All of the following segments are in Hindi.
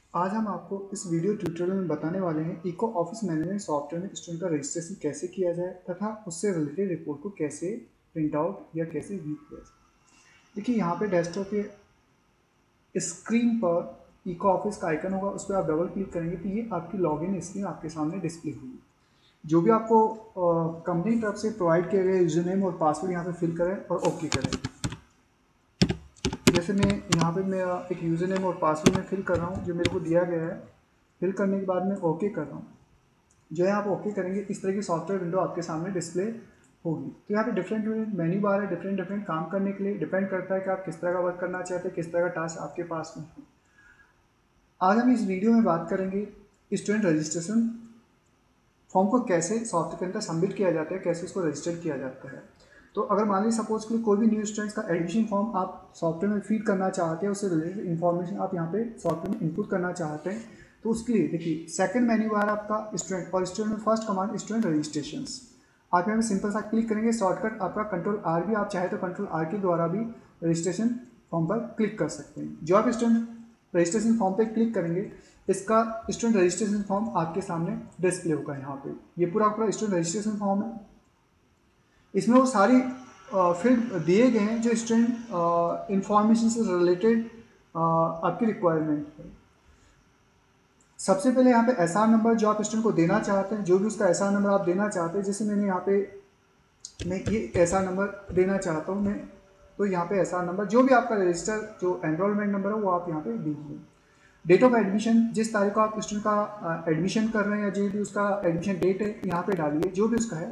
आज हम आपको इस वीडियो ट्यूटोरियल में बताने वाले हैं इको ऑफिस मैनेजमेंट सॉफ्टवेयर में स्टूडेंट का रजिस्ट्रेशन कैसे किया जाए तथा उससे रिलेटेड रिपोर्ट को कैसे प्रिंट आउट या कैसे व्यू किया जाए। देखिए यहाँ पे डेस्कटॉप पे स्क्रीन पर इको ऑफिस का आइकन होगा, उस पर आप डबल क्लिक करेंगे तो ये आपकी लॉगिन स्क्रीन आपके सामने डिस्प्ले होगी। जो भी आपको कंपनी की तरफ से प्रोवाइड किए गए यूजर नेम और पासवर्ड यहाँ पे फिल करें और ओके करें। जैसे मैं यहाँ पे मेरा एक यूज़र नेम और पासवर्ड में फिल कर रहा हूँ जो मेरे को दिया गया है। फिल करने के बाद मैं ओके कर रहा हूँ। जो है आप ओके करेंगे इस तरह की सॉफ्टवेयर विंडो आपके सामने डिस्प्ले होगी। तो यहाँ पे डिफरेंट मेन्यू बार है, डिफरेंट काम करने के लिए डिपेंड करता है कि आप किस तरह का वर्क करना चाहते हैं, किस तरह का टास्क आपके पास में है। आज हम इस वीडियो में बात करेंगे स्टूडेंट रजिस्ट्रेशन फॉर्म को कैसे सॉफ्टवेयर के अंदर सबमिट किया जाता है, कैसे उसको रजिस्टर किया जाता है। तो अगर मान लीजिए सपोज के लिए कोई भी न्यू स्टूडेंट्स का एडमिशन फॉर्म आप सॉफ्टवेयर में फीड करना चाहते हैं, उससे रिलेटेड इन्फॉर्मेशन आप यहाँ पे सॉफ्टवेयर में इनपुट करना चाहते हैं, तो उसके लिए देखिए सेकंड मेन्यू बार आपका स्टूडेंट और स्टूडेंट में फर्स्ट कमांड स्टूडेंट रजिस्ट्रेशन। आप यहाँ पे सिंपल सा क्लिक करेंगे, शॉर्टकट आपका कंट्रोल आर भी, आप चाहे तो कंट्रोल आर के द्वारा भी रजिस्ट्रेशन फॉर्म पर क्लिक कर सकते हैं। जो आप स्टूडेंट रजिस्ट्रेशन फॉर्म पे क्लिक करेंगे इसका स्टूडेंट रजिस्ट्रेशन फॉर्म आपके सामने डिस्प्ले होगा। यहाँ पे ये पूरा स्टूडेंट रजिस्ट्रेशन फॉर्म है। इसमें वो सारी फील्ड दिए गए हैं जो स्टूडेंट इंफॉर्मेशन से रिलेटेड आपकी रिक्वायरमेंट है। सबसे पहले यहाँ पे एसआर नंबर जो आप स्टूडेंट को देना चाहते हैं, जो भी उसका एसआर नंबर आप देना चाहते हैं, जैसे मैंने यहाँ पे मैं ये एसआर नंबर देना चाहता हूँ मैं, तो यहाँ पे एसआर नंबर जो भी आपका रजिस्टर जो एनरोलमेंट नंबर है वो आप यहाँ पे दीजिए। डेट ऑफ एडमिशन जिस तारीख को आप स्टूडेंट का एडमिशन कर रहे हैं या जो भी उसका एडमिशन डेट है यहाँ पे डालिए जो भी उसका है।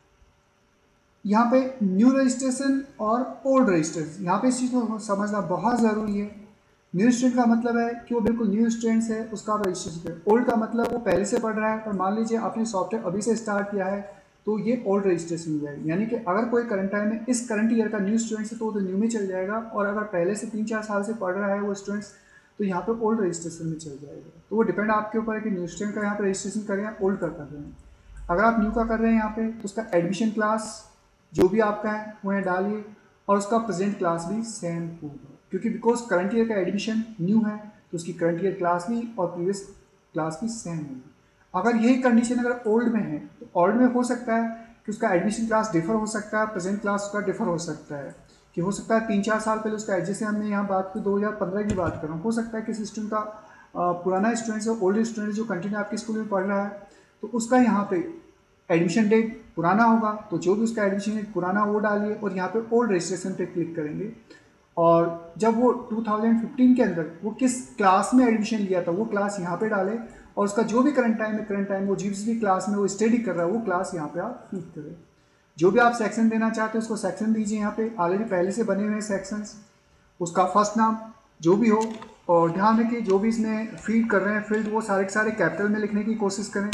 यहाँ पे न्यू रजिस्ट्रेशन और ओल्ड रजिस्ट्रेशन, यहाँ पे इस चीज़ को समझना बहुत ज़रूरी है। न्यू स्टूडेंट का मतलब है कि वो बिल्कुल न्यू स्टूडेंट्स है, उसका आप रजिस्ट्रेशन करें। ओल्ड का मतलब वो पहले से पढ़ रहा है, और मान लीजिए आपने सॉफ्टवेयर अभी से स्टार्ट किया है तो ये ओल्ड रजिस्ट्रेशन हो जाएगी। यानी कि अगर कोई करंट टाइम में इस करंट ईयर का न्यू स्टूडेंट्स है तो वो न्यू में चल जाएगा, और अगर पहले से 3-4 साल से पढ़ रहा है वो स्टूडेंट्स तो यहाँ पे ओल्ड रजिस्ट्रेशन में चल जाएगा। तो वो डिपेंड आपके ऊपर है कि न्यू स्टूडेंट का यहाँ पे रजिस्ट्रेशन करें या ओल्ड का कर रहे हैं। अगर आप न्यू का कर रहे हैं यहाँ पे तो उसका एडमिशन क्लास जो भी आपका है वो यहाँ डालिए, और उसका प्रेजेंट क्लास भी सेम होगा, क्योंकि बिकॉज करंट ईयर का एडमिशन न्यू है तो उसकी करंट ईयर क्लास भी और प्रीवियस क्लास भी सेम होगी। अगर यही कंडीशन अगर ओल्ड में है तो ओल्ड में हो सकता है कि उसका एडमिशन क्लास डिफर हो सकता है, प्रेजेंट क्लास उसका डिफर हो सकता है, कि हो सकता है 3-4 साल पहले उसका जैसे हमने यहाँ बात की 2015 की बात कर रहा हूँ, हो सकता है किसी स्टूडेंट का पुराना स्टूडेंट है, ओल्ड स्टूडेंट जो कंटिन्यू आपके स्कूल में पढ़ रहा है, तो उसका यहाँ पे एडमिशन डेट पुराना होगा, तो जो भी उसका एडमिशन डेट पुराना वो डालिए और यहाँ पे ओल्ड रजिस्ट्रेशन पे क्लिक करेंगे। और जब वो 2015 के अंदर वो किस क्लास में एडमिशन लिया था वो क्लास यहाँ पे डालें, और उसका जो भी करंट टाइम वो जिस भी क्लास में वो स्टडी कर रहा है वो क्लास यहाँ पे आप फीड करें। जो भी आप सेक्शन देना चाहते हैं उसको सेक्शन दीजिए। यहाँ पे ऑलरेडी पहले से बने हुए हैं सेक्शंस, उसका फर्स्ट नाम जो भी हो, और ध्यान रखिए जो भी इसमें फीड कर रहे हैं फील्ड वो सारे के सारे कैपिटल में लिखने की कोशिश करें।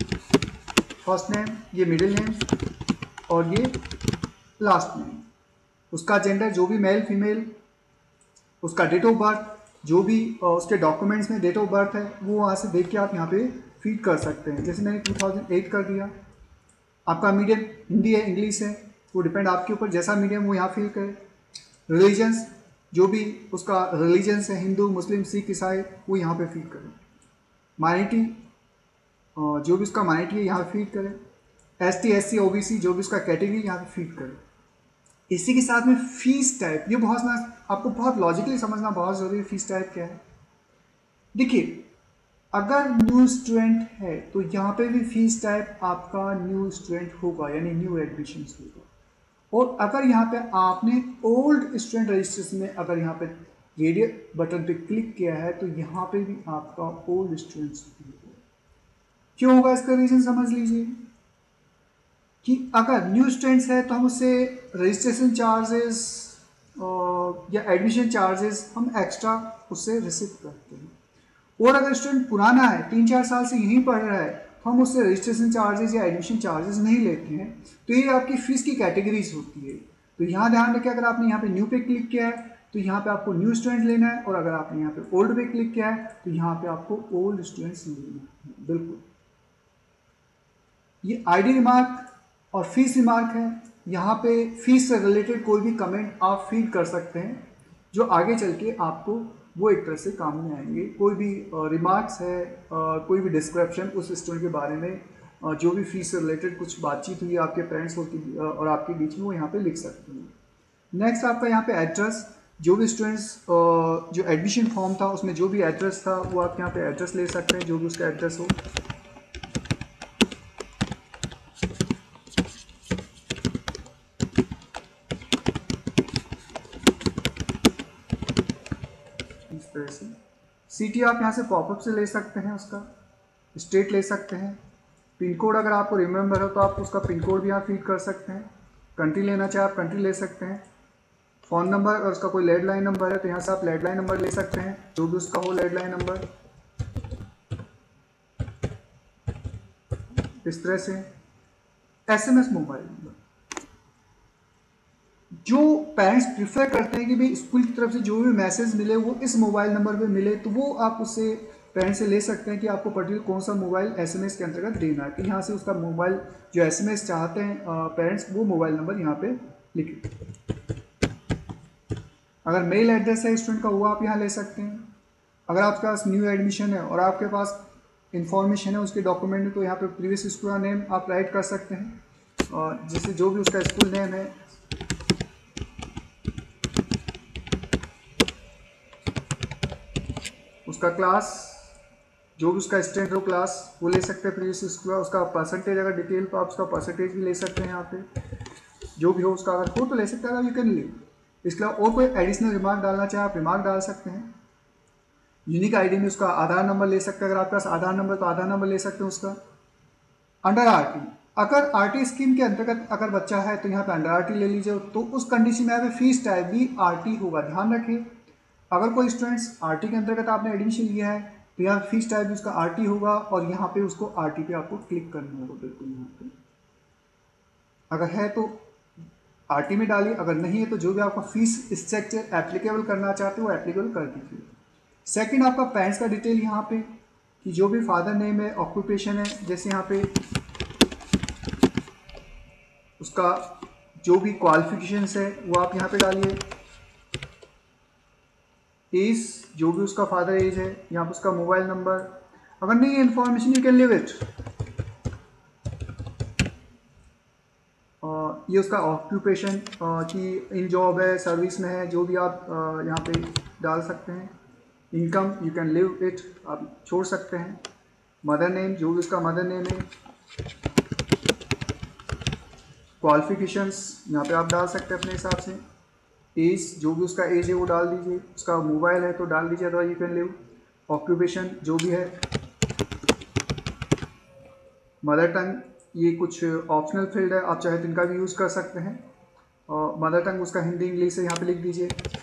फर्स्ट नेम, ये मिडिल नेम और ये लास्ट नेम, उसका जेंडर जो भी मेल फीमेल, उसका डेट ऑफ बर्थ जो भी उसके डॉक्यूमेंट्स में डेट ऑफ बर्थ है वो वहाँ से देख के आप यहाँ पे फीड कर सकते हैं। जैसे मैंने 2008 कर दिया। आपका मीडियम हिंदी है इंग्लिश है वो डिपेंड आपके ऊपर, जैसा मीडियम वो यहाँ फीड करें। रिलीजन्स जो भी उसका रिलीजन्स है, हिंदू मुस्लिम सिख ईसाई, वो यहाँ पे फीड करें। माइनॉरिटी जो भी उसका माइनॉरिटी है यहाँ फीड करें। ST SC OBC जो भी उसका कैटेगरी यहाँ पे फीड करें। इसी के साथ में फीस टाइप, ये बहुत आपको बहुत लॉजिकली समझना बहुत ज़रूरी है। फीस टाइप क्या है? देखिए अगर न्यू स्टूडेंट है तो यहाँ पे भी फीस टाइप आपका न्यू स्टूडेंट होगा, यानी न्यू एडमिशन होगा। और अगर यहाँ पे आपने ओल्ड स्टूडेंट रजिस्ट्रेशन में अगर यहाँ पे रेडियल बटन पे क्लिक किया है तो यहाँ पे भी आपका ओल्ड स्टूडेंट्स होगा। क्यों होगा इसका रीज़न समझ लीजिए कि अगर न्यू स्टूडेंट्स है तो हम उससे रजिस्ट्रेशन चार्जेस या एडमिशन चार्जेस हम एक्स्ट्रा उससे रिसीव करते हैं। और अगर स्टूडेंट पुराना है 3-4 साल से यहीं पढ़ रहा है तो हम उससे रजिस्ट्रेशन चार्जेस या एडमिशन चार्जेस नहीं लेते हैं। तो ये आपकी फ़ीस की कैटेगरीज होती है। तो यहाँ ध्यान रखें, अगर आपने यहाँ पे न्यू पे क्लिक किया है तो यहाँ पे आपको न्यू स्टूडेंट लेना है, और अगर आपने यहाँ पे ओल्ड पे क्लिक किया है तो यहाँ पे आपको ओल्ड स्टूडेंट्स लेना है। बिल्कुल ये ID रिमार्क और फीस रिमार्क है। यहाँ पे फीस से रिलेटेड कोई भी कमेंट आप फीड कर सकते हैं जो आगे चल के आपको वो एक तरह से काम में आएंगे। कोई भी रिमार्क्स है, कोई भी डिस्क्रिप्शन उस स्टूडेंट के बारे में, जो भी फीस से रिलेटेड कुछ बातचीत हुई आपके पेरेंट्स और आपके बीच में, वो यहाँ पे लिख सकते हैं। नेक्स्ट आपका यहाँ पे एड्रेस, जो भी स्टूडेंट्स जो एडमिशन फॉर्म था उसमें जो भी एड्रेस था वो आप यहाँ पे एड्रेस ले सकते हैं, जो भी उसका एड्रेस हो। इस तरह से सिटी आप यहाँ से पॉपअप से ले सकते हैं, उसका स्टेट ले सकते हैं। पिन कोड अगर आपको रिमेंबर हो तो आप उसका पिन कोड भी यहाँ फीड कर सकते हैं। कंट्री लेना चाहे आप कंट्री ले सकते हैं। फ़ोन नंबर, अगर उसका कोई लैंडलाइन नंबर है तो यहाँ से आप लैंडलाइन नंबर ले सकते हैं, जो भी उसका हो लैंडलाइन नंबर। इस तरह से SMS मोबाइल नंबर, जो पेरेंट्स प्रिफर करते हैं कि भाई स्कूल की तरफ से जो भी मैसेज मिले वो इस मोबाइल नंबर पे मिले, तो वो आप उससे पेरेंट्स से ले सकते हैं कि आपको पर्टिकुलर कौन सा मोबाइल SMS के अंतर्गत देना है। तो यहाँ से उसका मोबाइल जो SMS चाहते हैं पेरेंट्स, वो मोबाइल नंबर यहाँ पे लिखें। अगर मेल एड्रेस है स्टूडेंट का वो आप यहाँ ले सकते हैं। अगर आपके पास न्यू एडमिशन है और आपके पास इंफॉर्मेशन है उसके डॉक्यूमेंट में, तो यहाँ पे प्रीवियस स्कूल का नेम आप राइट कर सकते हैं, और जैसे जो भी उसका स्कूल नेम है, उसका क्लास, जो भी उसका स्टैंडर्ड हो क्लास, वो ले सकते हैं प्रीवियस स्कूल का। उसका परसेंटेज अगर डिटेल तो आप उसका परसेंटेज भी ले सकते हैं यहाँ पे, जो भी हो उसका अगर हो तो ले सकते हैं, यू कैन लीव। इसके अलावा और कोई एडिशनल रिमार्क डालना चाहे आप रिमार्क डाल सकते हैं। यूनिक आईडी में उसका आधार नंबर ले सकते हैं, अगर आपके पास आधार नंबर तो आधार नंबर ले सकते हैं उसका। अंडर आरटी, अगर आरटी स्कीम के अंतर्गत अगर बच्चा है तो यहाँ पे अंडर आरटी ले लीजिए, तो उस कंडीशन में यहाँ पे फीस टाइप भी आरटी होगा। ध्यान रखिए, अगर कोई स्टूडेंट्स आरटी के अंतर्गत आपने एडमिशन लिया है तो यहाँ फीस टाइप भी उसका आरटी होगा, और यहाँ पे उसको आरटी पे आपको क्लिक करना होगा। बिल्कुल यहाँ पे अगर है तो आरटी में डालिए, अगर नहीं है तो जो भी आपका फीस स्ट्रक्चर एप्लीकेबल करना चाहते हो वो एप्लीकेबल कर दीजिए। सेकंड, आपका पेरेंट्स का डिटेल यहाँ पे, कि जो भी फादर नेम है, ऑक्यूपेशन है, जैसे यहाँ पे उसका जो भी क्वालिफिकेशंस है वो आप यहाँ पे डालिए। एज, जो भी उसका फादर एज है, यहाँ पे उसका मोबाइल नंबर। अगर नहीं है information you can leave it. ये उसका ऑक्यूपेशन कि इन जॉब है, सर्विस में है, जो भी आप यहाँ पे डाल सकते हैं। Income you can leave it, आप छोड़ सकते हैं। मदर नेम, जो भी उसका मदर नेम है। क्वालिफिकेशंस यहाँ पे आप डाल सकते हैं अपने हिसाब से। एज, जो भी उसका एज है वो डाल दीजिए। उसका मोबाइल है तो डाल दीजिए, अथवा यू कैन लिव। ऑक्यूपेशन जो भी है। मदर टंग, ये कुछ ऑप्शनल फील्ड है, आप चाहे तो इनका भी यूज़ कर सकते हैं। और मदर टंग उसका हिंदी इंग्लिश है, यहाँ पे लिख दीजिए।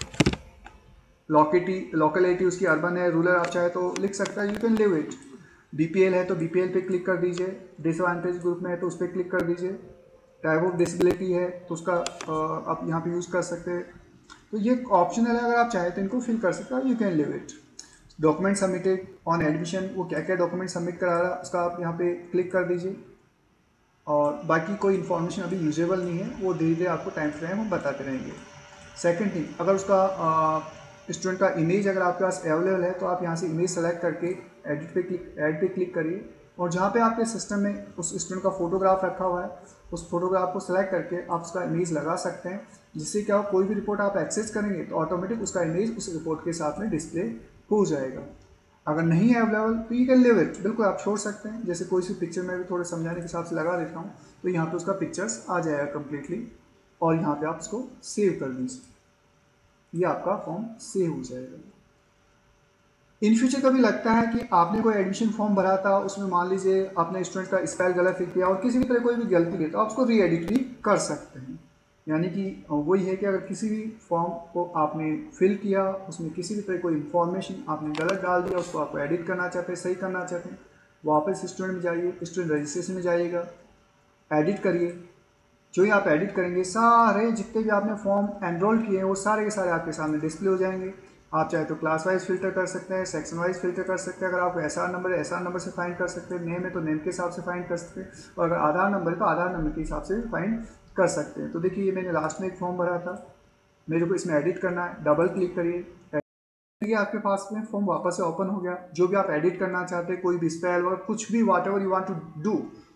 लोकेलिटी उसकी अर्बन है, रूरल आप चाहे तो लिख सकता है, you can leave it. BPL है तो बीपीएल पे क्लिक कर दीजिए। डिसएडवांटेज ग्रुप में है तो उस पर क्लिक कर दीजिए। टाइप ऑफ डिसेबिलिटी है तो उसका आप यहाँ पे यूज़ कर सकते हैं। तो ये ऑप्शनल है, अगर आप चाहे तो इनको फिल कर सकते हैं, you can leave it. Document submitted on admission, वो क्या क्या डॉक्यूमेंट सबमिट करा रहा है उसका आप यहाँ पे क्लिक कर दीजिए। और बाकी कोई इन्फॉर्मेशन अभी यूजेबल नहीं है, वो धीरे धीरे आपको टाइम फ्रेम हम बताते रहेंगे। सेकंड थिंग, अगर उसका स्टूडेंट का इमेज अगर आपके पास अवेलेबल है तो आप यहाँ से इमेज सेलेक्ट करके ऐड पे क्लिक करिए, और जहाँ पे आपके सिस्टम में उस स्टूडेंट का फोटोग्राफ रखा हुआ है उस फोटोग्राफ को सेलेक्ट करके आप उसका इमेज लगा सकते हैं, जिससे क्या हो, कोई भी रिपोर्ट आप एक्सेस करेंगे तो ऑटोमेटिक उसका इमेज उस रिपोर्ट के साथ में डिस्प्ले हो जाएगा। अगर नहीं है अवेलेबल तो यू कैन लिव इट, बिल्कुल आप छोड़ सकते हैं। जैसे कोई सी पिक्चर में भी थोड़े समझाने के हिसाब से लगा देता हूँ, तो यहाँ पे उसका पिक्चर्स आ जाएगा कम्प्लीटली, और यहाँ पे आप उसको सेव कर दीजिए, ये आपका फॉर्म सेव हो जाएगा। इन फ्यूचर कभी लगता है कि आपने कोई एडमिशन फॉर्म भरा था, उसमें मान लीजिए आपने स्टूडेंट का स्पेल गलत लिख दिया और किसी भी तरह कोई भी गलती की, तो आप उसको री एडिट भी कर सकते हैं। यानी कि वही है कि अगर किसी भी फॉर्म को आपने फिल किया, उसमें किसी भी तरह कोई इन्फॉर्मेशन आपने गलत डाल दिया, उसको आपको एडिट करना चाहते हैं, सही करना चाहते हैं, वापस स्टूडेंट में जाइए, स्टूडेंट रजिस्ट्रेशन में जाइएगा, एडिट करिए। जो ही आप एडिट करेंगे, सारे जितने भी आपने फॉर्म एनरोल किए हैं वो सारे के सारे आपके सामने डिस्प्ले हो जाएंगे। आप चाहे तो क्लास वाइज फिल्टर कर सकते हैं, सेक्शन वाइज फिल्टर कर सकते हैं। अगर आपको एसआर नंबर है एसआर नंबर से फाइंड कर सकते हैं, नेम है तो नेम के हिसाब से फाइंड कर सकते हैं, और अगर आधार नंबर है तो आधार नंबर के हिसाब से भी फाइंड कर सकते हैं। तो देखिए, ये मैंने लास्ट में एक फॉर्म भरा था, मेरे को इसमें एडिट करना है, डबल क्लिक करिए, ये आपके पास में फॉर्म वापस से ओपन हो गया। जो भी आप एडिट करना चाहते हैं, कोई भी स्पेल और कुछ भी whatever you want to do,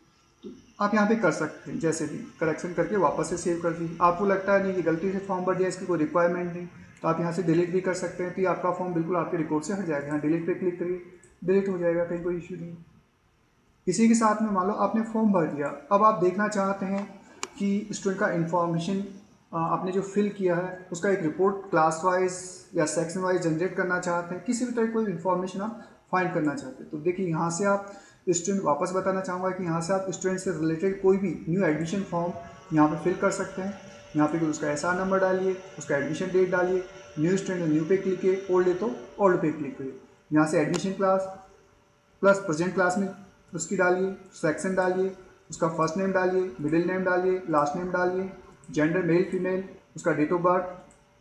तो आप यहाँ पे कर सकते हैं। जैसे भी करेक्शन करके वापस से सेव कर दीजिए। आपको लगता है नहीं ये गलती से फॉर्म भर दिया, इसकी कोई रिक्वायरमेंट नहीं, तो आप यहाँ से डिलीट भी कर सकते हैं। तो ये आपका फॉर्म बिल्कुल आपके रिकॉर्ड से हट जाएगा। यहाँ डिलीट पे क्लिक करिए, डिलीट हो जाएगा, कहीं कोई इशू नहीं। इसी के साथ में मान लो आपने फॉर्म भर दिया, अब आप देखना चाहते हैं कि स्टूडेंट का इंफॉर्मेशन आपने जो फिल किया है उसका एक रिपोर्ट क्लास वाइज या सेक्शन वाइज जनरेट करना चाहते हैं, किसी भी तरह कोई इन्फॉर्मेशन आप फाइंड करना चाहते हैं। तो देखिए यहाँ से आप स्टूडेंट, वापस बताना चाहूँगा कि यहाँ से आप स्टूडेंट से रिलेटेड कोई भी न्यू एडमिशन फॉर्म यहाँ पे फिल कर सकते हैं। यहाँ पे उसका SR नंबर डालिए, उसका एडमिशन डेट डालिए, न्यू स्टूडेंट न्यू पे क्लिक किए, ओल्ड है तो ओल्ड पे क्लिक करिए। यहाँ से admission class plus present class में उसकी डालिए, सेक्शन डालिए, उसका फर्स्ट नेम डालिए, मिडिल नेम डालिए, लास्ट नेम डालिए, जेंडर मेल फीमेल, उसका date of birth,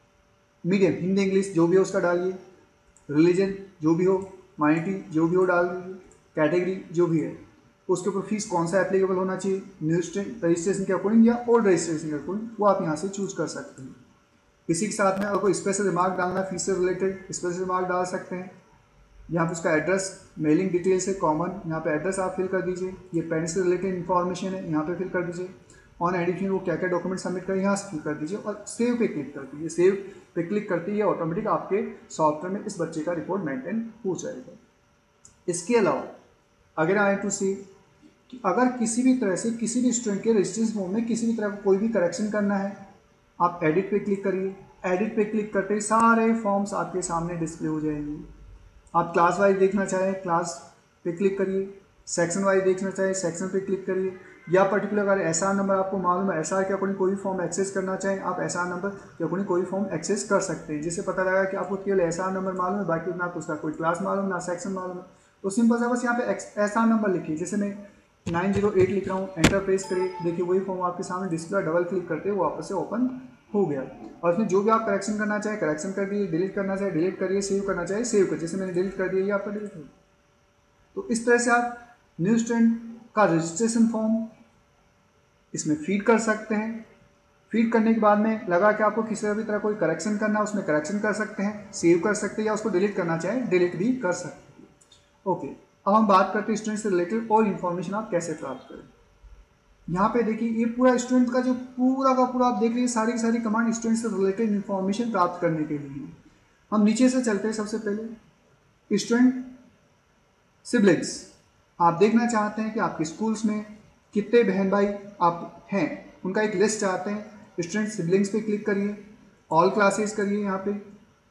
medium Hindi English जो भी हो उसका डालिए, रिलीजन जो भी हो, माइनॉरिटी जो भी हो डाल दीजिए, कैटेगरी जो भी है, उसके ऊपर फीस कौन सा एप्लीकेबल होना चाहिए, न्यू स्टूडेंट रजिस्ट्रेशन के अकॉर्डिंग या ओल्ड रजिस्ट्रेशन के अकॉर्डिंग, वो आप यहाँ से चूज कर सकते हैं। इसी के साथ में अगर कोई स्पेशल रिमार्क डालना फीस से रिलेटेड स्पेशल रिमार्क डाल सकते हैं। यहाँ पे उसका एड्रेस, मेलिंग डिटेल्स है कॉमन, यहाँ पे एड्रेस आप फिल कर दीजिए। ये पेरेंट्स से रिलेटेड इन्फॉर्मेशन है, यहाँ पे फिल कर दीजिए। ऑन एडिशन वो क्या क्या डॉक्यूमेंट सबमिट करें, यहाँ से फिल कर दीजिए और सेव पे क्लिक कर दीजिए। सेव पे क्लिक करते ही ऑटोमेटिक आपके सॉफ्टवेयर में इस बच्चे का रिकॉर्ड मेंटेन हो जाएगा। इसके अलावा अगर आई टू सी कि अगर किसी भी तरह से किसी भी स्टूडेंट के रजिस्ट्रेशन फॉर्म में किसी भी तरह का कोई भी करेक्शन करना है, आप एडिट पे क्लिक करिए। एडिट पे क्लिक करते ही सारे फॉर्म्स आपके सामने डिस्प्ले हो जाएंगे। आप क्लास वाइज देखना चाहें क्लास पे क्लिक करिए, सेक्शन वाइज देखना चाहें सेक्शन पे क्लिक करिए, या पर्टिकुलर अगर SR नंबर आपको मालूम है, SR के अकॉर्डिंग कोई भी फॉर्म एक्सेस करना चाहें, आप SR नंबर के अकॉर्डिंग कोई फॉर्म एक्सेस कर सकते हैं। जिससे पता लगा कि आपको केवल SR नंबर मालूम है, बाकी ना तो उसका कोई क्लास मालूम ना सेक्शन मालूम है, तो सिंपल सा बस यहाँ पे SR नंबर लिखिए। जैसे मैं 908 लिख रहा हूँ, एंटर प्रेस करिए, देखिए वही फॉर्म आपके सामने डिस्प्ले, डबल क्लिक करते वो वापस से ओपन हो गया। और इसमें जो भी आप करेक्शन करना चाहे करेक्शन कर दिए, डिलीट करना चाहे डिलीट करिए, सेव करना चाहे सेव करिए। जैसे मैंने डिलीट कर दिया ये आपका डिलीट हो। तो इस तरह से आप न्यू स्टूडेंट का रजिस्ट्रेशन फॉर्म इसमें फीड कर सकते हैं। फीड करने के बाद में लगा कि आपको किसी भी तरह कोई करेक्शन करना है, उसमें करेक्शन कर सकते हैं, सेव कर सकते हैं, या उसको डिलीट करना चाहे डिलीट भी कर सकते हैं। ओके, अब हम बात करते हैं स्टूडेंट से रिलेटेड और इन्फॉर्मेशन आप कैसे प्राप्त करें। यहाँ पे देखिए ये पूरा स्टूडेंट का जो पूरा का पूरा आप देख लीजिए, सारी की सारी कमांड स्टूडेंट से रिलेटेड इन्फॉर्मेशन प्राप्त करने के लिए। हम नीचे से चलते हैं। सबसे पहले स्टूडेंट सिबलिंग्स, आप देखना चाहते हैं कि आपके स्कूल्स में कितने बहन भाई आप हैं, उनका एक लिस्ट चाहते हैं। स्टूडेंट सिबलिंग्स पे क्लिक करिए, ऑल क्लासेस करिए। यहाँ पे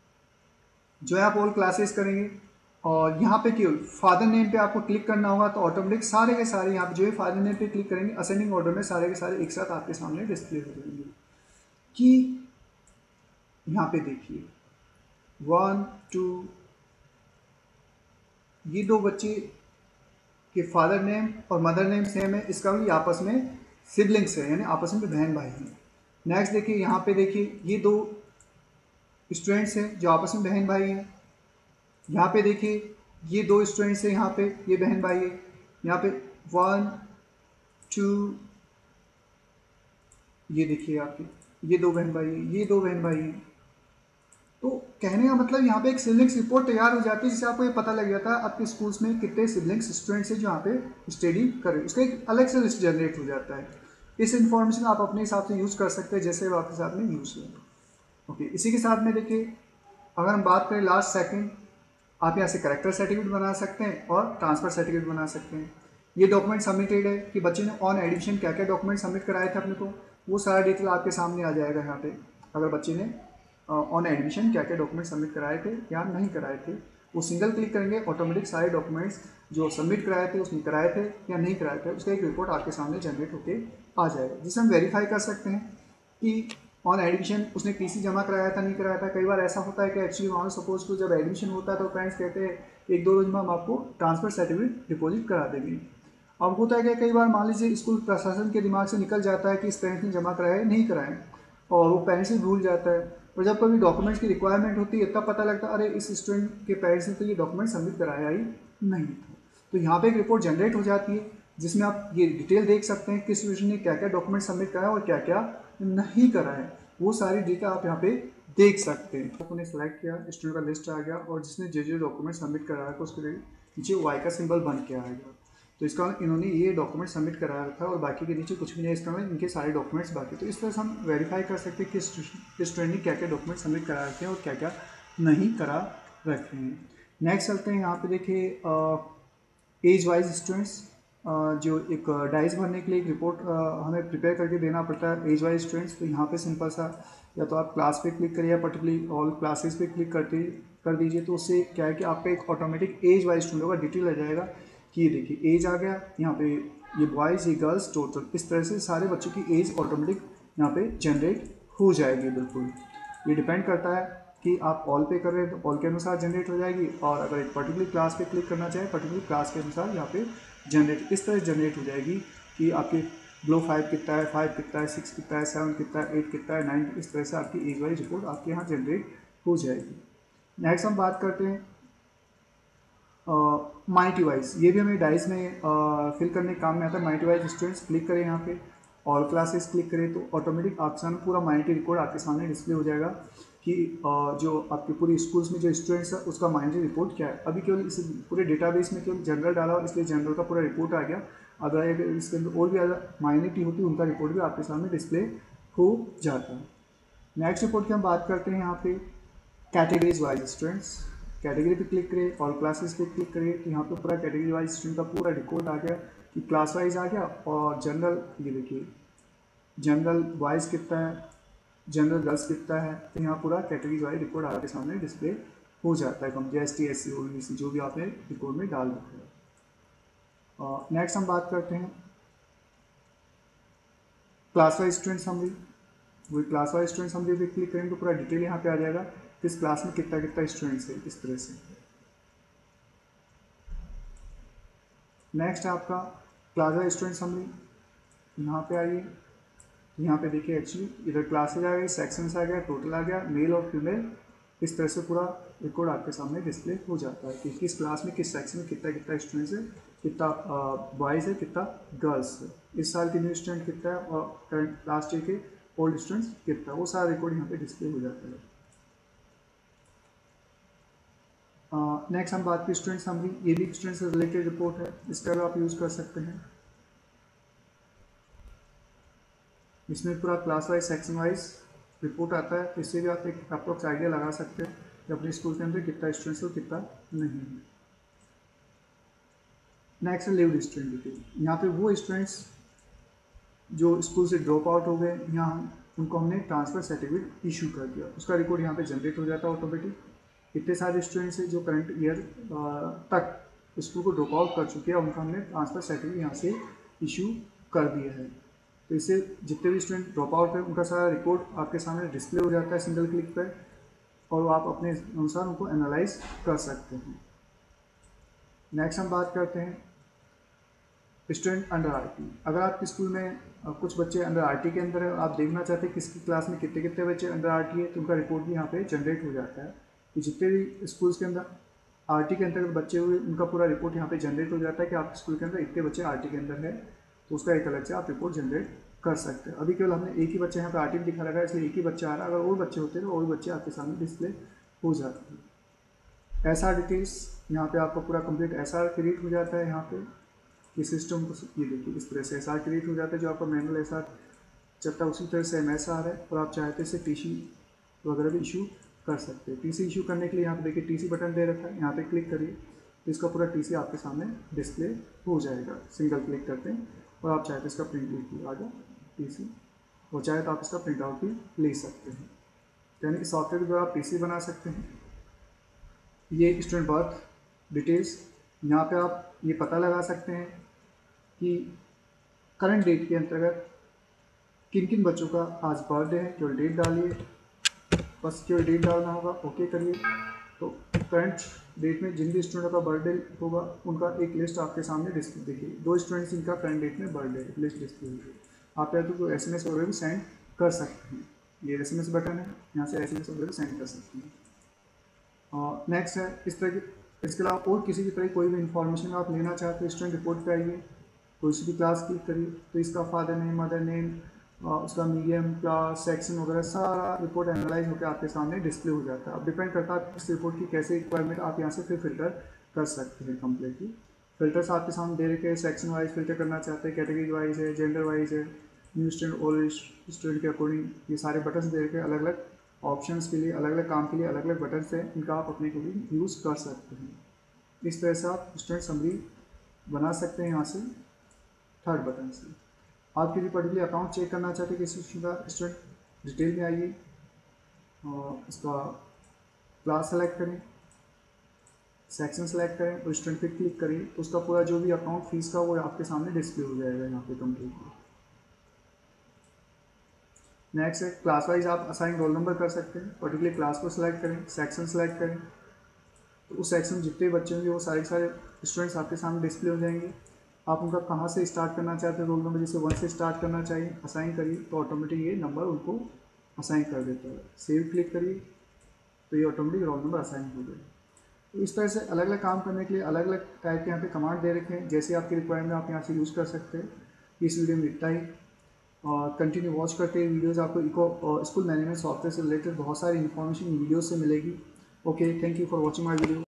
जो है आप ऑल क्लासेस करेंगे और यहाँ पे केवल फादर नेम पे आपको क्लिक करना होगा, तो ऑटोमेटिक सारे के सारे यहाँ पे जो है फादर नेम पे क्लिक करेंगे, असेंडिंग ऑर्डर में सारे के सारे एक साथ आपके सामने डिस्प्ले हो जाएंगे। कि यहाँ पे देखिए 1 2 ये दो बच्चे के फादर नेम और मदर नेम सेम है, इसका भी आपस में सिबलिंग्स है, यानी आपस में बहन भाई हैं। नेक्स्ट देखिए यहाँ पे देखिए ये दो स्टूडेंट्स हैं जो आपस में बहन भाई हैं। यहाँ पे देखिए ये दो स्टूडेंट्स हैं, यहाँ पे ये बहन भाई है। यहाँ पे 1 2 ये देखिए आपके ये दो बहन भाई हैं, ये दो बहन भाई हैं। तो कहने का मतलब यहाँ पे एक सिबलिंग्स रिपोर्ट तैयार हो जाती है, जिससे आपको ये पता लग जाता है आपके स्कूल्स में कितने सिबलिंग्स स्टूडेंट्स हैं जो यहाँ पे स्टडी करें, उसका एक अलग से लिस्ट जनरेट हो जाता है। इस इन्फॉर्मेशन आप अपने हिसाब से यूज़ कर सकते हैं जैसे आपके साथ में यूज़ हो। ओके, इसी के साथ में देखिए अगर हम बात करें लास्ट सेकंड, आप यहाँ से करेक्टर सर्टिफिकेट बना सकते हैं और ट्रांसफ़र सर्टिफिकेट बना सकते हैं। ये डॉक्यूमेंट सबमिटेड है कि बच्चे ने ऑन एडमिशन क्या क्या डॉक्यूमेंट सबमिट कराए थे अपने को, वो सारा डिटेल आपके सामने आ जाएगा। यहाँ पे अगर बच्चे ने ऑन एडमिशन क्या क्या डॉक्यूमेंट सबमिट कराए थे या नहीं कराए थे, वो सिंगल क्लिक करेंगे ऑटोमेटिक सारे डॉक्यूमेंट्स जो सबमिट कराए थे उसने कराए थे या नहीं कराए थे उसका एक रिपोर्ट आपके सामने जनरेट होकर आ जाएगा, जिससे हम वेरीफाई कर सकते हैं कि ऑन एडमिशन उसने टीसी जमा कराया था नहीं कराया था। कई बार ऐसा होता है कि एक्चुअली मान सपोज टू जब एडमिशन होता है तो पेरेंट्स कहते हैं 1-2 रोज में हम आपको ट्रांसफ़र सर्टिफिकेट डिपॉजिट करा देंगे। अब होता है कि कई बार मान लीजिए स्कूल प्रशासन के दिमाग से निकल जाता है कि इस पेरेंट्स ने जमा कराया नहीं कराए, और वो पेरेंट्स ही भूल जाता है, और जब कभी डॉक्यूमेंट्स की रिक्वायरमेंट होती है तब पता लगता है अरे इस स्टूडेंट के पेरेंट्स ने तो ये डॉक्यूमेंट सबमिट कराया ही नहीं था। तो यहाँ पे एक रिपोर्ट जनरेट हो जाती है जिसमें आप ये डिटेल देख सकते हैं किस स्टूडेंट ने क्या क्या डॉक्यूमेंट सबमिट कराया और क्या क्या नहीं करा है, वो सारी डेटा आप यहाँ पे देख सकते हैं। आपने सेलेक्ट किया, स्टूडेंट का लिस्ट आ गया और जिसने जो डॉक्यूमेंट सबमिट कराया था उसके नीचे वाई का सिंबल बन के आएगा। तो इसका इन्होंने ये डॉक्यूमेंट सबमिट कराया था और बाकी के नीचे कुछ भी नहीं, इसका मतलब इनके सारे डॉक्यूमेंट्स बाकी। तो इस तरह से हम वेरीफाई कर सकते हैं कि स्टूडेंट ने क्या क्या डॉक्यूमेंट सबमिट करा रखे हैं और क्या क्या नहीं करा रखे हैं। नेक्स्ट चलते हैं, यहाँ पे देखिए एज वाइज स्टूडेंट्स, जो एक डाइस भरने के लिए एक रिपोर्ट हमें प्रिपेयर करके देना पड़ता है एज वाइज स्टूडेंट्स। तो यहाँ पे सिंपल सा या तो आप क्लास पे क्लिक करिए या पर्टिकुलरली ऑल क्लासेस पे क्लिक कर दीजिए। तो उससे क्या है कि आपका एक ऑटोमेटिक एज वाइज स्टूडेंट का डिटेल आ जाएगा कि ये देखिए एज आ गया, यहाँ पे ये बॉयज़ ये गर्ल्स टोटल, इस तरह से सारे बच्चों की एज ऑटोमेटिक यहाँ पे जनरेट हो जाएगी। बिल्कुल ये डिपेंड करता है कि आप ऑल पे कर रहे हैं तो ऑल के अनुसार जनरेट हो जाएगी, और अगर एक पर्टिकुलर क्लास पे क्लिक करना चाहें पर्टिकुलर क्लास के अनुसार यहाँ पे जनरेट इस तरह जनरेट हो जाएगी कि आपके ग्लो 5 कितना है, 5 कितना है, 6 कितना है, 7 कितना है, 8 कितना है, 9, इस तरह से आपकी एज वाइज रिपोर्ट आपके यहाँ जनरेट हो जाएगी। नेक्स्ट हम बात करते हैं माइटी वाइज। ये भी हमें डाइस में फिल करने के काम में आता है। माइटी वाइज स्टूडेंट्स क्लिक करें, यहाँ पे ऑल क्लासेस क्लिक करें तो ऑटोमेटिक आपके सामने पूरा माइटी रिपोर्ट आपके सामने डिस्प्ले हो जाएगा कि जो आपके पूरी स्कूल्स में जो स्टूडेंट्स है उसका माइटी रिपोर्ट क्या है। अभी केवल इस पूरे डेटाबेस में केवल जनरल डाला और इसलिए जनरल का पूरा रिपोर्ट आ गया। अगर इसके अंदर और भी ज़्यादा माइनॉरिटी होती है उनका रिपोर्ट भी आपके सामने डिस्प्ले हो जाता है। नेक्स्ट रिपोर्ट की हम बात करते हैं यहाँ पे कैटेगरीज वाइज स्टूडेंट्स। कैटेगरी पे क्लिक करें, ऑल क्लासेस पे क्लिक करें तो यहाँ पे पूरा कैटेगरी वाइज स्टूडेंट का पूरा रिकॉर्ड आ गया कि क्लास वाइज आ गया। और जनरल, ये देखिए जनरल बॉयज़ कितना है, जनरल गर्ल्स कितना है, तो यहाँ पूरा कैटेगरी वाइज रिकॉर्ड आपके सामने डिस्प्ले हो जाता है। कम ST SC OBC जो भी आपने रिकॉर्ड में डाल रखा है। नेक्स्ट हम बात करते हैं क्लास वाइज स्टूडेंट समरी। वही क्लास वाइज स्टूडेंट समरी पे क्लिक करेंगे तो पूरा डिटेल यहाँ पे आ जाएगा किस क्लास में कितना कितना स्टूडेंट्स है, इस तरह से। नेक्स्ट है आपका क्लास वाइज स्टूडेंट समरी। यहाँ पे आइए, यहाँ पे देखिए एक्चुअली इधर क्लासेज आ गई, सेक्शंस आ गया, टोटल आ गया, मेल और फीमेल, इस तरह से पूरा रिकॉर्ड आपके सामने डिस्प्ले हो जाता है कि किस क्लास में किस सेक्शन में कितना कितना स्टूडेंट्स है, कितना बॉयज़ है, कितना गर्ल्स है, इस साल के न्यू स्टूडेंट कितना है और करंट लास्ट ईयर के ओल्ड स्टूडेंट्स कितना, वो सारा रिकॉर्ड यहाँ पे डिस्प्ले हो जाता है। नेक्स्ट हम बात की स्टूडेंट समरी। ये भी स्टूडेंट से रिलेटेड रिपोर्ट है, इसका भी आप यूज़ कर सकते हैं। इसमें पूरा class wise section wise report आता है, तो इससे भी आप एक अप्रोक्स आइडिया लगा सकते हैं कि अपने स्कूल के अंदर कितना स्टूडेंट्स है और कितना नहीं है। नेक्स्ट है लीव्ड स्टूडेंट डिटेल। यहाँ पे वो स्टूडेंट्स जो स्कूल से ड्रॉप आउट हो गए, यहाँ उनको हमने ट्रांसफ़र सर्टिफिकेट इशू कर दिया, उसका रिकॉर्ड यहाँ पे जनरेट हो जाता है ऑटोमेटिक। इतने सारे स्टूडेंट्स हैं जो करंट ईयर तक स्कूल को ड्रॉप आउट कर चुके हैं, उनका हमने ट्रांसफ़र सर्टिफिकेट यहाँ से इशू कर दिया है। तो इससे जितने भी स्टूडेंट ड्रॉप आउट है उनका सारा रिकॉर्ड आपके सामने डिस्प्ले हो जाता है सिंगल क्लिक पर, और आप अपने अनुसार उनको एनालाइज कर सकते हैं। नेक्स्ट हम बात करते हैं स्टूडेंट अंडर RT। अगर आपके स्कूल में कुछ बच्चे अंडर RT के अंदर है और आप देखना चाहते हैं किसकी क्लास में कितने कितने बच्चे अंडर RT है, तो उनका रिकॉर्ड भी यहाँ पे जनरेट हो जाता है कि जितने भी स्कूल्स के अंदर RT के अंतर्गत बच्चे हुए उनका पूरा रिपोर्ट यहाँ पे जनरेट हो जाता है कि आपके स्कूल के अंदर इतने बच्चे RT के अंदर है, तो उसका एक अलग से आप रिपोर्ट जनरेट कर सकते हैं। अभी केवल हमने एक ही बच्चा यहाँ पे RT दिखा रखा है, इसलिए एक ही बच्चा आ रहा है। अगर और बच्चे होते हैं तो और बच्चे आपके सामने डिस्प्ले हो जाते हैं। SR डिटेल्स, यहाँ पे आपका पूरा कंप्लीट SR क्रिएट हो जाता है। यहाँ पे ये सिस्टम को ये देखिए इस तरह से SR क्रिएट हो जाता है, जो आपका मैनुअल SR चलता है उसी तरह से MSR है, और आप चाहते हैं इसे TC वगैरह भी इशू कर सकते हैं। TC इशू करने के लिए यहाँ पे देखिए TC बटन दे रखा है, यहाँ पे क्लिक करिए तो इसका पूरा TC आपके सामने डिस्प्ले हो जाएगा सिंगल क्लिक करते हैं, और आप चाहे तो इसका प्रिंट भी आ जाए TC, और चाहे तो आप इसका प्रिंट आउट भी ले सकते हैं। यानी कि सॉफ्टवेयर के द्वारा आप TC बना सकते हैं। ये स्टूडेंट बर्थ डिटेल्स, यहाँ पे आप ये पता लगा सकते हैं कि करंट डेट के अंतर्गत किन किन बच्चों का आज बर्थडे है। केवल डेट डालिए, बस केवल डेट डालना होगा, ओके करिए। तो करंट डेट में जिन भी स्टूडेंट का बर्थडे होगा उनका एक लिस्ट आपके सामने डिस्प्ले देखिए। 2 स्टूडेंट्स जिनका करंट डेट में बर्थडे लिस्ट डिस्प्ले होगी। आप या तो SMS वगैरह भी सेंड कर सकते हैं, ये SMS बटन है, यहाँ से SMS वगैरह सेंड कर सकते हैं। और नेक्स्ट है इस तरह की, इसके अलावा और किसी भी तरह कोई भी इन्फॉर्मेशन आप लेना चाहते हैं स्टूडेंट रिपोर्ट पे आइए, कोई सी भी क्लास क्लिक करिए तो इसका फादर नेम, मदर नेम, उसका मीडियम, क्लास, सेक्शन वगैरह सारा रिपोर्ट एनालाइज होकर आपके सामने डिस्प्ले हो जाता है। अब डिपेंड करता है इस रिपोर्ट की कैसे रिक्वायरमेंट, आप यहाँ से फिर फिल्टर कर सकते हैं कम्प्लीटली। फिल्टर्स आपके सामने दे रखे हैं, सेक्शन वाइज फिल्टर करना चाहते हैं, कैटेगरी वाइज है, जेंडर वाइज है, न्यू स्टूडेंट, ओल्ड स्टूडेंट के अकॉर्डिंग ये सारे बटन दे रखे हैं। अलग अलग ऑप्शंस के लिए, अलग अलग काम के लिए अलग अलग बटन है, इनका आप अपने को भी यूज़ कर सकते हैं। इस तरह से आप स्टूडेंट समरी बना सकते हैं यहाँ से थर्ड बटन से। आप किसी पर्टिकुलर अकाउंट चेक करना चाहते हैं किसी स्टूडेंट का, स्टूडेंट डिटेल में आइए और इसका क्लास सेलेक्ट करें, सेक्शन सेलेक्ट करें और स्टूडेंट पे क्लिक करिए, तो उसका पूरा जो भी अकाउंट फीस का वो आपके सामने डिस्प्ले हो जाएगा यहाँ पे कम्प्लीटली। नेक्स्ट है क्लास वाइज आप असाइन रोल नंबर कर सकते हैं, पर्टिकुलर क्लास को सिलेक्ट करें, सेक्शन सेलेक्ट करें, तो उस सेक्शन में जितने बच्चे होंगे वो सारे स्टूडेंट्स आपके सामने डिस्प्ले हो जाएंगे। आप उनका कहाँ से स्टार्ट करना चाहते हैं रोल नंबर, जैसे 1 से स्टार्ट करना चाहिए, असाइन करिए तो ऑटोमेटिक ये नंबर उनको असाइन कर देता है। सेव क्लिक करिए तो ये ऑटोमेटिक रोल नंबर असाइन हो गया। तो इस तरह से अलग अलग काम करने के लिए अलग अलग टाइप के यहाँ पे कमांड दे रखे हैं, जैसे आपकी रिक्वायरमेंट आप यहाँ से यूज़ कर सकते हैं। इस वीडियो में इतना ही, और कंटिन्यू वॉच करते हैं वीडियोज़, आपको इको स्कूल मैनेजमेंट सॉफ्टवेयर से रिलेटेड बहुत सारी इन्फॉर्मेशन वीडियो से मिलेगी। Okay, thank you for watching my video.